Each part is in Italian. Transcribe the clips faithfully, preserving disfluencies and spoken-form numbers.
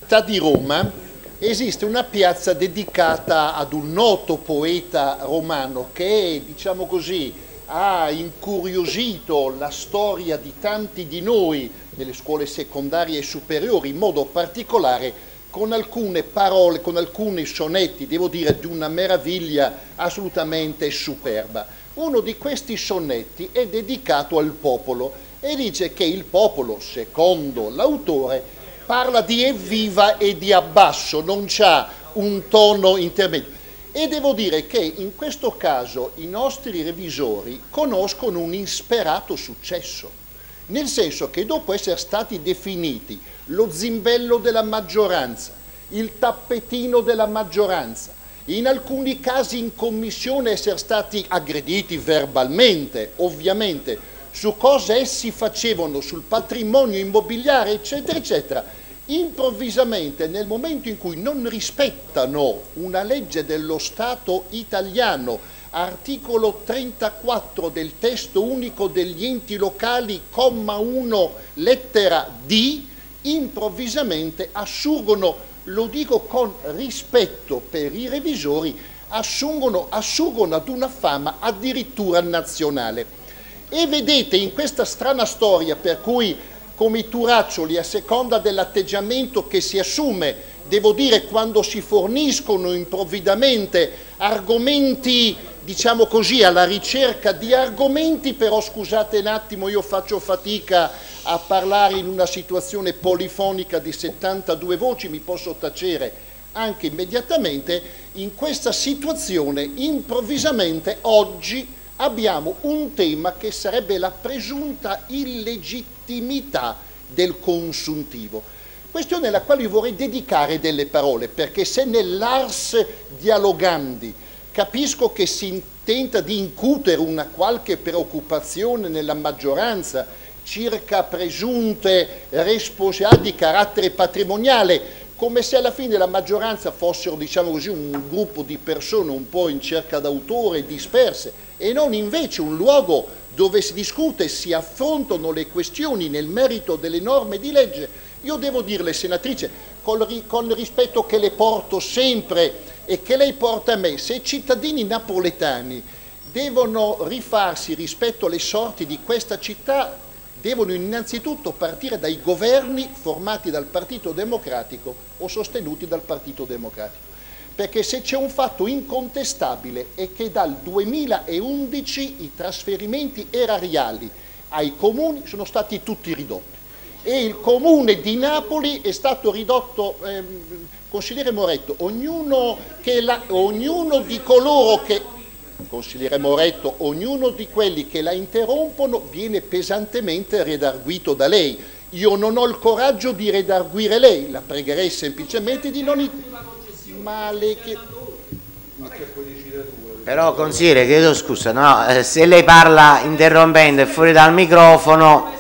città di Roma esiste una piazza dedicata ad un noto poeta romano che, diciamo così, ha incuriosito la storia di tanti di noi nelle scuole secondarie e superiori, in modo particolare con alcune parole, con alcuni sonetti, devo dire, di una meraviglia assolutamente superba. Uno di questi sonetti è dedicato al popolo e dice che il popolo, secondo l'autore, parla di evviva e di abbasso, non c'ha un tono intermedio. E devo dire che in questo caso i nostri revisori conoscono un insperato successo, nel senso che dopo essere stati definiti lo zimbello della maggioranza, il tappetino della maggioranza, in alcuni casi in commissione essere stati aggrediti verbalmente, ovviamente, su cosa essi facevano sul patrimonio immobiliare, eccetera, eccetera, improvvisamente nel momento in cui non rispettano una legge dello Stato italiano, articolo trentaquattro del testo unico degli enti locali, comma uno, lettera D, improvvisamente assurgono, lo dico con rispetto per i revisori, assurgono, assurgono ad una fama addirittura nazionale. E vedete in questa strana storia per cui come i turaccioli, a seconda dell'atteggiamento che si assume, devo dire quando si forniscono improvvidamente argomenti, diciamo così, alla ricerca di argomenti, però scusate un attimo, io faccio fatica a parlare in una situazione polifonica di settantadue voci, mi posso tacere anche immediatamente. In questa situazione improvvisamente oggi abbiamo un tema che sarebbe la presunta illegittimità del consuntivo. Questione alla quale io vorrei dedicare delle parole, perché se nell'ars dialogandi capisco che si tenta di incutere una qualche preoccupazione nella maggioranza circa presunte responsabilità di carattere patrimoniale, come se alla fine la maggioranza fossero, diciamo così, un gruppo di persone un po' in cerca d'autore, disperse, e non invece un luogo dove si discute e si affrontano le questioni nel merito delle norme di legge, io devo dirle, senatrice, con il rispetto che le porto sempre e che lei porta a me, se i cittadini napoletani devono rifarsi rispetto alle sorti di questa città, devono innanzitutto partire dai governi formati dal Partito Democratico o sostenuti dal Partito Democratico. Perché se c'è un fatto incontestabile è che dal duemilaundici i trasferimenti erariali ai comuni sono stati tutti ridotti e il comune di Napoli è stato ridotto, ehm, consigliere Moretto, ognuno, che la, ognuno di coloro che, consigliere Moretto, ognuno di quelli che la interrompono viene pesantemente redarguito da lei. Io non ho il coraggio di redarguire lei, la pregherei semplicemente di non... Ma le che... Però consigliere, chiedo scusa, no? Eh, se lei parla interrompendo e fuori dal microfono,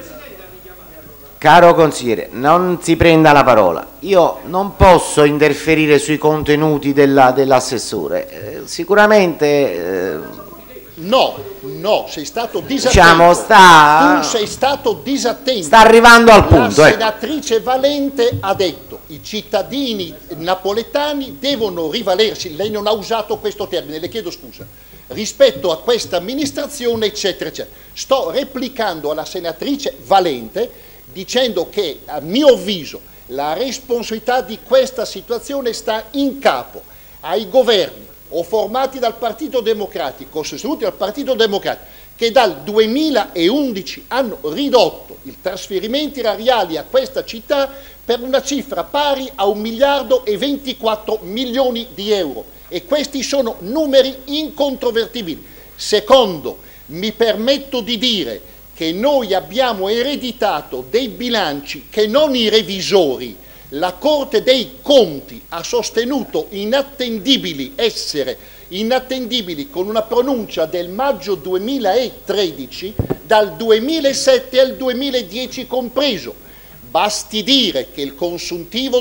caro consigliere, non si prenda la parola. Io non posso interferire sui contenuti dell'assessore. Eh, sicuramente... Eh, No, no, sei stato disattento. Diciamo, sta... Tu sei stato disattento. Sta arrivando al punto. La senatrice ecco. Valente ha detto i cittadini napoletani devono rivalersi, lei non ha usato questo termine, le chiedo scusa, rispetto a questa amministrazione, eccetera, eccetera. Sto replicando alla senatrice Valente dicendo che, a mio avviso, la responsabilità di questa situazione sta in capo ai governi o formati dal Partito Democratico o sostenuti dal Partito Democratico, che dal duemilaundici hanno ridotto i trasferimenti erariali a questa città per una cifra pari a un miliardo e ventiquattro milioni di euro. E questi sono numeri incontrovertibili. Secondo, mi permetto di dire che noi abbiamo ereditato dei bilanci che non i revisori, la Corte dei Conti ha sostenuto inattendibili essere inattendibili con una pronuncia del maggio duemilatredici, dal duemilasette al duemiladieci compreso. Basti dire che il consuntivo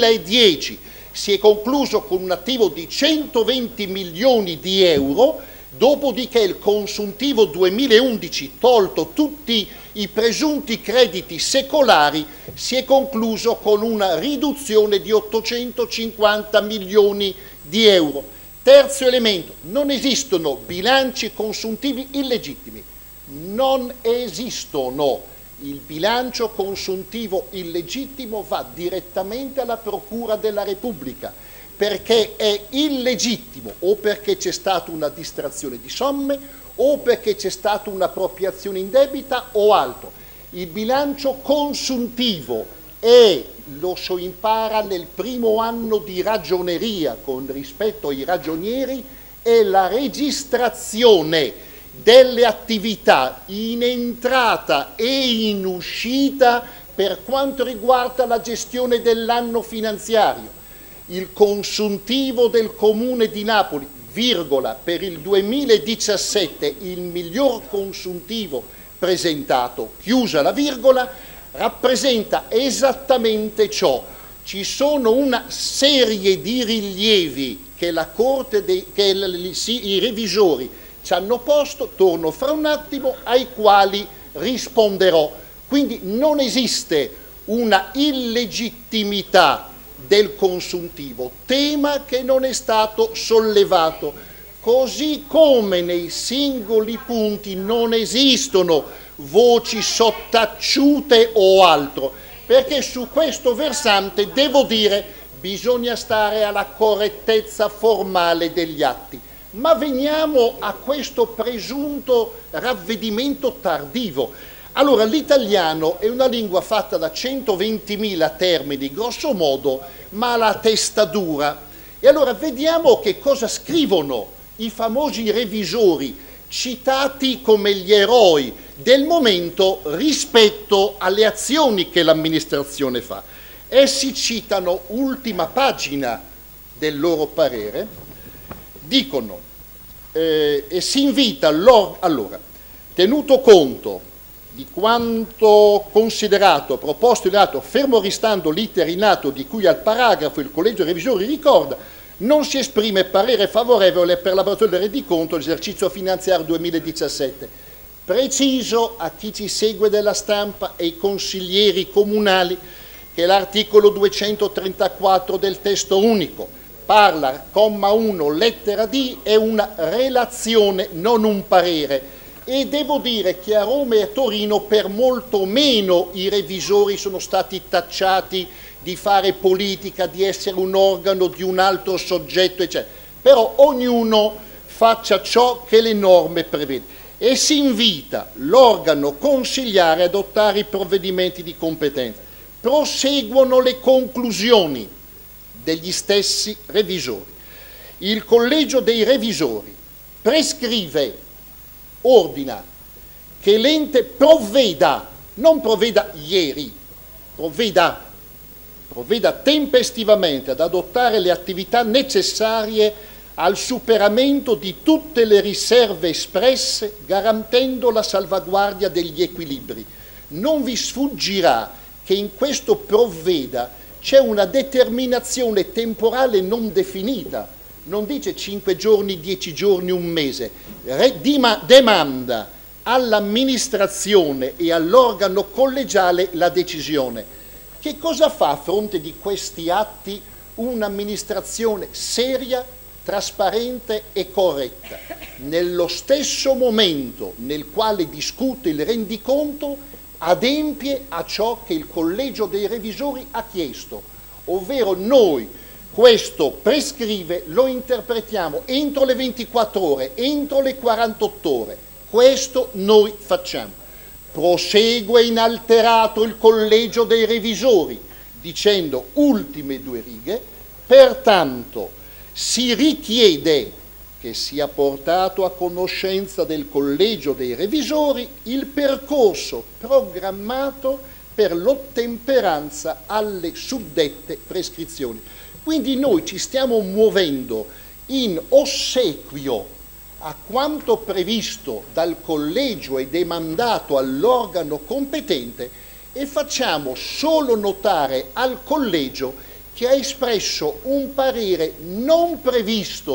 duemiladieci si è concluso con un attivo di centoventi milioni di euro, Dopodiché il consuntivo duemilaundici, tolto tutti i presunti crediti secolari, si è concluso con una riduzione di ottocentocinquanta milioni di euro. Terzo elemento, non esistono bilanci consuntivi illegittimi, non esistono. Il bilancio consuntivo illegittimo va direttamente alla Procura della Repubblica, perché è illegittimo o perché c'è stata una distrazione di somme o perché c'è stata un'appropriazione indebita o altro. Il bilancio consuntivo è, lo so impara nel primo anno di ragioneria con rispetto ai ragionieri, è la registrazione delle attività in entrata e in uscita per quanto riguarda la gestione dell'anno finanziario. Il consuntivo del Comune di Napoli, virgola, per il duemiladiciassette il miglior consuntivo presentato, chiusa la virgola, rappresenta esattamente ciò. Ci sono una serie di rilievi che la Corte dei, che i revisori ci hanno posto, torno fra un attimo, ai quali risponderò. Quindi non esiste una illegittimità del consuntivo, tema che non è stato sollevato, così come nei singoli punti non esistono voci sottaciute o altro, perché su questo versante, devo dire, bisogna stare alla correttezza formale degli atti. Ma veniamo a questo presunto ravvedimento tardivo. Allora, l'italiano è una lingua fatta da centoventimila termini, grosso modo, ma ha la testa dura. E allora vediamo che cosa scrivono i famosi revisori, citati come gli eroi del momento rispetto alle azioni che l'amministrazione fa. Essi citano, ultima pagina del loro parere, dicono eh, e si invita allora, tenuto conto di quanto considerato, proposto in atto, fermo restando l'iter in atto di cui al paragrafo il Collegio Revisori ricorda, non si esprime parere favorevole per l'elaborazione del rendiconto dell'esercizio finanziario duemiladiciassette. Preciso a chi ci segue dalla stampa e ai consiglieri comunali che l'articolo duecentotrentaquattro del testo unico parla, comma uno, lettera D, è una relazione, non un parere. E devo dire che a Roma e a Torino per molto meno i revisori sono stati tacciati di fare politica, di essere un organo di un altro soggetto, eccetera. Però ognuno faccia ciò che le norme prevedono. E si invita l'organo consigliare ad adottare i provvedimenti di competenza. Proseguono le conclusioni degli stessi revisori. Il Collegio dei Revisori prescrive, ordina che l'ente provveda, non provveda ieri, provveda, provveda tempestivamente ad adottare le attività necessarie al superamento di tutte le riserve espresse, garantendo la salvaguardia degli equilibri. Non vi sfuggirà che in questo provveda c'è una determinazione temporale non definita, non dice cinque giorni, dieci giorni, un mese, Re, dima, demanda all'amministrazione e all'organo collegiale la decisione. Che cosa fa a fronte di questi atti un'amministrazione seria, trasparente e corretta? Nello stesso momento nel quale discute il rendiconto, adempie a ciò che il Collegio dei Revisori ha chiesto, ovvero noi questo prescrive, lo interpretiamo entro le ventiquattro ore, entro le quarantotto ore, questo noi facciamo. Prosegue inalterato il Collegio dei Revisori dicendo, ultime due righe, pertanto si richiede che sia portato a conoscenza del Collegio dei Revisori il percorso programmato per l'ottemperanza alle suddette prescrizioni. Quindi noi ci stiamo muovendo in ossequio a quanto previsto dal Collegio e demandato all'organo competente e facciamo solo notare al Collegio che ha espresso un parere non previsto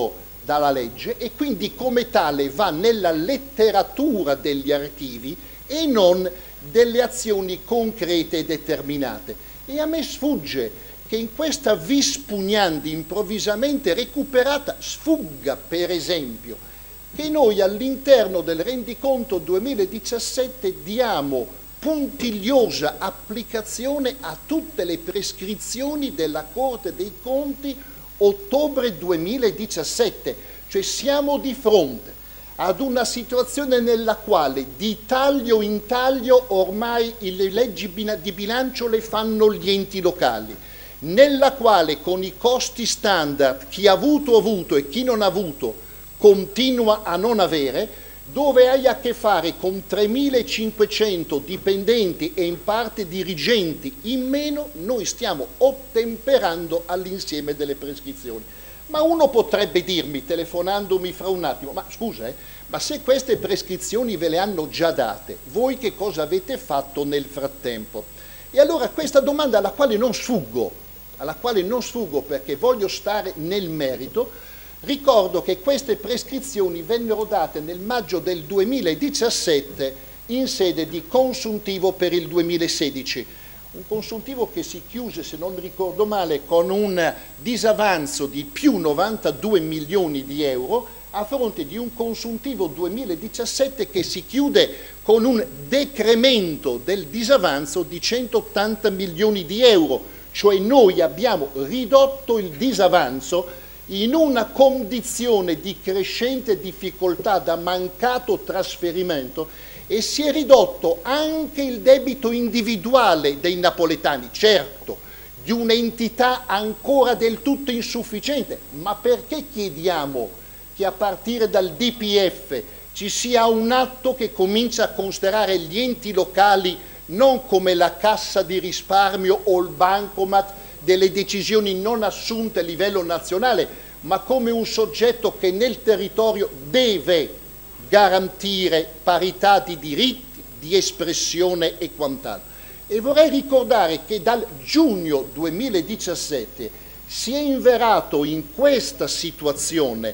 dalla legge e quindi come tale va nella letteratura degli archivi e non delle azioni concrete e determinate. E a me sfugge che in questa vis pugnandi improvvisamente recuperata sfugga, per esempio, che noi all'interno del rendiconto duemiladiciassette diamo puntigliosa applicazione a tutte le prescrizioni della Corte dei Conti ottobre duemiladiciassette, cioè siamo di fronte ad una situazione nella quale di taglio in taglio ormai le leggi di bilancio le fanno gli enti locali, nella quale con i costi standard chi ha avuto ha avuto e chi non ha avuto continua a non avere, dove hai a che fare con tremilacinquecento dipendenti e in parte dirigenti in meno, noi stiamo ottemperando all'insieme delle prescrizioni. Ma uno potrebbe dirmi, telefonandomi fra un attimo, ma scusa, eh, ma se queste prescrizioni ve le hanno già date, voi che cosa avete fatto nel frattempo? E allora questa domanda alla quale non sfuggo, alla quale non sfuggo perché voglio stare nel merito, ricordo che queste prescrizioni vennero date nel maggio del duemiladiciassette in sede di consuntivo per il duemilasedici. Un consuntivo che si chiuse, se non ricordo male, con un disavanzo di più novantadue milioni di euro a fronte di un consuntivo duemiladiciassette che si chiude con un decremento del disavanzo di centottanta milioni di euro, cioè noi abbiamo ridotto il disavanzo in una condizione di crescente difficoltà da mancato trasferimento e si è ridotto anche il debito individuale dei napoletani, certo, di un'entità ancora del tutto insufficiente, ma perché chiediamo che a partire dal D P F ci sia un atto che comincia a considerare gli enti locali non come la cassa di risparmio o il bancomat delle decisioni non assunte a livello nazionale, ma come un soggetto che nel territorio deve garantire parità di diritti, di espressione e quant'altro. E vorrei ricordare che dal giugno duemiladiciassette si è inverato in questa situazione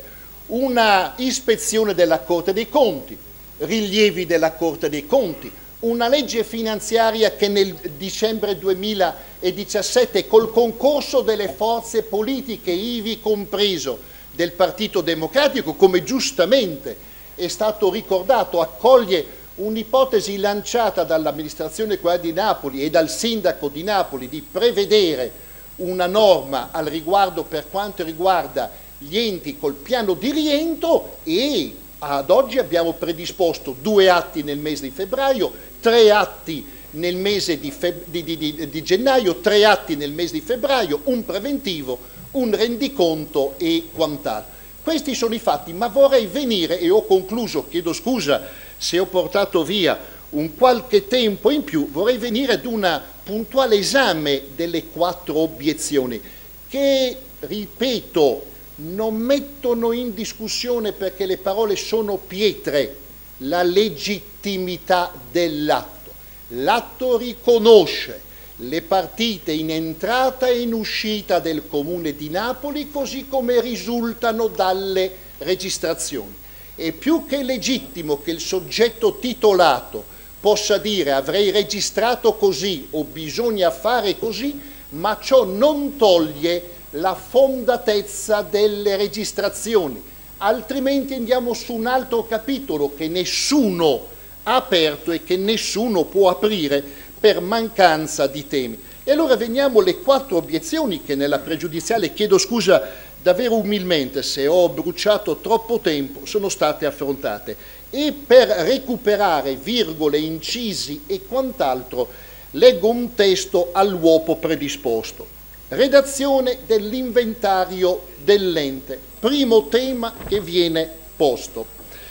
una ispezione della Corte dei Conti, rilievi della Corte dei Conti, una legge finanziaria che nel dicembre duemiladiciassette col concorso delle forze politiche, ivi compreso del Partito Democratico, come giustamente è stato ricordato, accoglie un'ipotesi lanciata dall'amministrazione comunale di Napoli e dal sindaco di Napoli di prevedere una norma al riguardo per quanto riguarda gli enti col piano di rientro, e ad oggi abbiamo predisposto due atti nel mese di febbraio, tre atti nel mese di, di, di, di gennaio, tre atti nel mese di febbraio, un preventivo, un rendiconto e quant'altro. Questi sono i fatti, ma vorrei venire, e ho concluso, chiedo scusa se ho portato via un qualche tempo in più, vorrei venire ad un puntuale esame delle quattro obiezioni che, ripeto, non mettono in discussione, perché le parole sono pietre, la legittimità dell'atto. L'atto riconosce le partite in entrata e in uscita del Comune di Napoli così come risultano dalle registrazioni. È più che legittimo che il soggetto titolato possa dire avrei registrato così o bisogna fare così, ma ciò non toglie la fondatezza delle registrazioni, altrimenti andiamo su un altro capitolo che nessuno ha aperto e che nessuno può aprire per mancanza di temi. E allora veniamo alle quattro obiezioni che nella pregiudiziale, chiedo scusa davvero umilmente se ho bruciato troppo tempo, sono state affrontate, e per recuperare virgole, incisi e quant'altro leggo un testo all'uopo predisposto. Redazione dell'inventario dell'ente, primo tema che viene posto.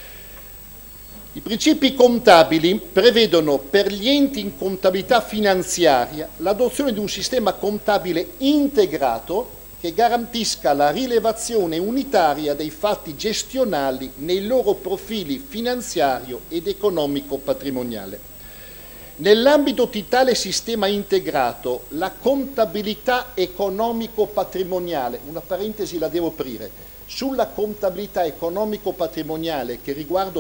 I principi contabili prevedono per gli enti in contabilità finanziaria l'adozione di un sistema contabile integrato che garantisca la rilevazione unitaria dei fatti gestionali nei loro profili finanziario ed economico patrimoniale. Nell'ambito di tale sistema integrato, la contabilità economico-patrimoniale, una parentesi la devo aprire, Sulla contabilità economico-patrimoniale che riguarda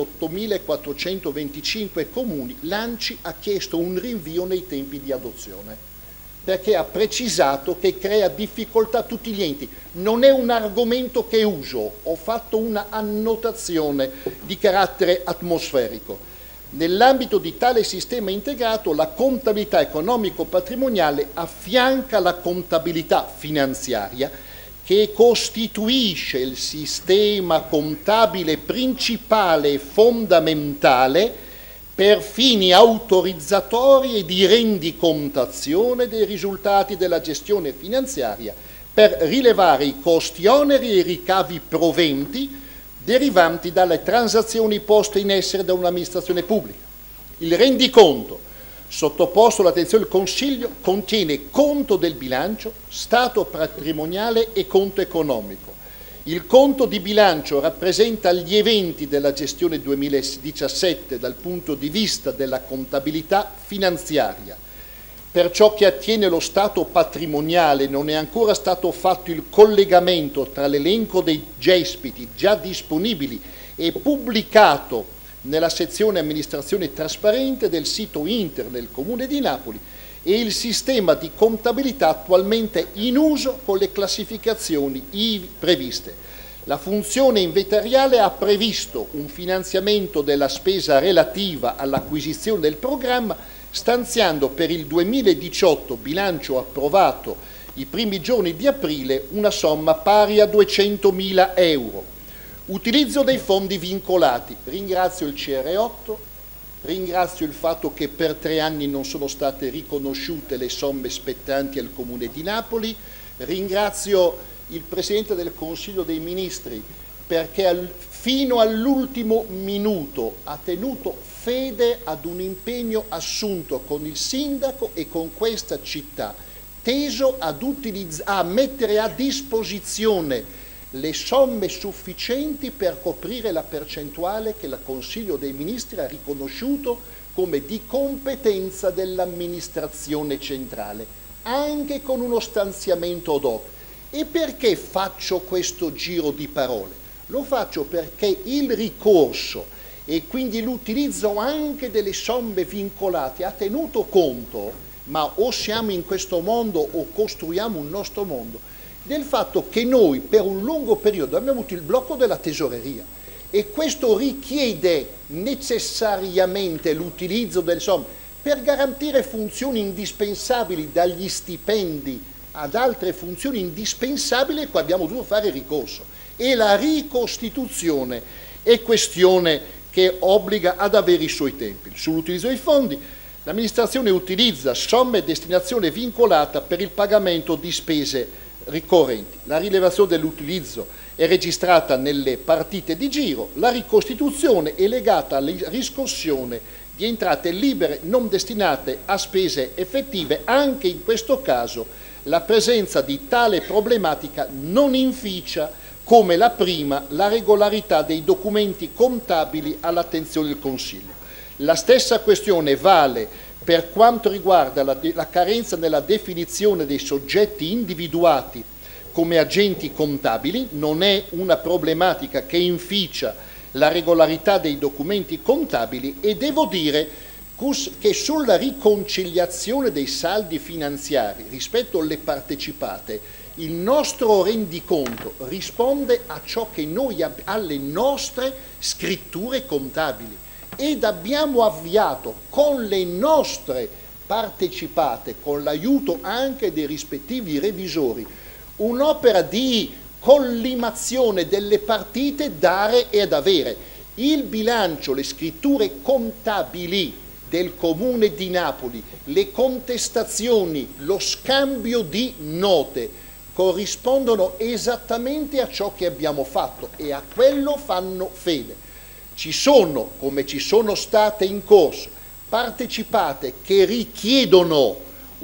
ottomilaquattrocentoventicinque comuni, l'ANCI ha chiesto un rinvio nei tempi di adozione, perché ha precisato che crea difficoltà a tutti gli enti. Non è un argomento che uso, ho fatto una annotazione di carattere atmosferico. Nell'ambito di tale sistema integrato, la contabilità economico-patrimoniale affianca la contabilità finanziaria, che costituisce il sistema contabile principale e fondamentale per fini autorizzatori e di rendicontazione dei risultati della gestione finanziaria, per rilevare i costi oneri e i ricavi proventi derivanti dalle transazioni poste in essere da un'amministrazione pubblica. Il rendiconto, sottoposto all'attenzione del Consiglio, contiene conto del bilancio, stato patrimoniale e conto economico. Il conto di bilancio rappresenta gli eventi della gestione duemiladiciassette dal punto di vista della contabilità finanziaria. Per ciò che attiene lo stato patrimoniale, non è ancora stato fatto il collegamento tra l'elenco dei gespiti già disponibili e pubblicato nella sezione amministrazione trasparente del sito internet del Comune di Napoli e il sistema di contabilità attualmente in uso con le classificazioni ivi previste. La funzione inventoriale ha previsto un finanziamento della spesa relativa all'acquisizione del programma, stanziando per il duemiladiciotto, bilancio approvato i primi giorni di aprile, una somma pari a duecentomila euro. Utilizzo dei fondi vincolati. Ringrazio il C R otto, ringrazio il fatto che per tre anni non sono state riconosciute le somme spettanti al Comune di Napoli, ringrazio il Presidente del Consiglio dei Ministri perché al, fino all'ultimo minuto ha tenuto fede ad un impegno assunto con il Sindaco e con questa città, teso ad a mettere a disposizione le somme sufficienti per coprire la percentuale che il Consiglio dei Ministri ha riconosciuto come di competenza dell'amministrazione centrale, anche con uno stanziamento ad hoc. E perché faccio questo giro di parole? Lo faccio perché il ricorso e quindi l'utilizzo anche delle somme vincolate ha tenuto conto, ma o siamo in questo mondo o costruiamo un nostro mondo, del fatto che noi per un lungo periodo abbiamo avuto il blocco della tesoreria e questo richiede necessariamente l'utilizzo delle somme per garantire funzioni indispensabili, dagli stipendi ad altre funzioni indispensabili, e qua abbiamo dovuto fare ricorso. E la ricostituzione è questione che obbliga ad avere i suoi tempi. Sull'utilizzo dei fondi, l'amministrazione utilizza somme e destinazione vincolata per il pagamento di spese ricorrenti. La rilevazione dell'utilizzo è registrata nelle partite di giro, la ricostituzione è legata alla riscossione di entrate libere non destinate a spese effettive. Anche in questo caso la presenza di tale problematica non inficia, come la prima, la regolarità dei documenti contabili all'attenzione del Consiglio. La stessa questione vale per quanto riguarda la, la carenza nella definizione dei soggetti individuati come agenti contabili. Non è una problematica che inficia la regolarità dei documenti contabili, e devo dire che sulla riconciliazione dei saldi finanziari rispetto alle partecipate il nostro rendiconto risponde a ciò che noi alle nostre scritture contabili, ed abbiamo avviato con le nostre partecipate, con l'aiuto anche dei rispettivi revisori, un'opera di collimazione delle partite dare e ad avere. Il bilancio, le scritture contabili del Comune di Napoli, le contestazioni, lo scambio di note corrispondono esattamente a ciò che abbiamo fatto e a quello fanno fede. Ci sono, come ci sono state in corso, partecipate che richiedono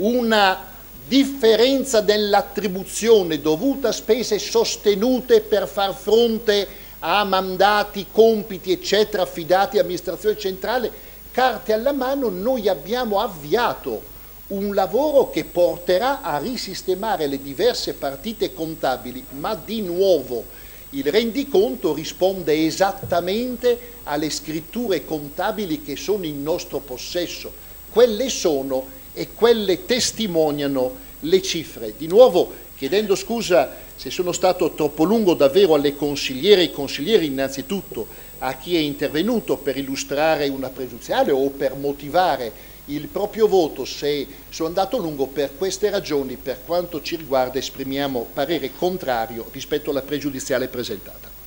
una differenza dell'attribuzione dovuta a spese sostenute per far fronte a mandati, compiti, eccetera, affidati all'amministrazione centrale. Carte alla mano, noi abbiamo avviato un lavoro che porterà a risistemare le diverse partite contabili, ma di nuovo Il rendiconto risponde esattamente alle scritture contabili che sono in nostro possesso, quelle sono e quelle testimoniano le cifre. Di nuovo, chiedendo scusa se sono stato troppo lungo davvero alle consigliere e ai consiglieri, innanzitutto a chi è intervenuto per illustrare una pregiudiziale o per motivare il proprio voto, se sono andato lungo, per queste ragioni, per quanto ci riguarda, esprimiamo parere contrario rispetto alla pregiudiziale presentata.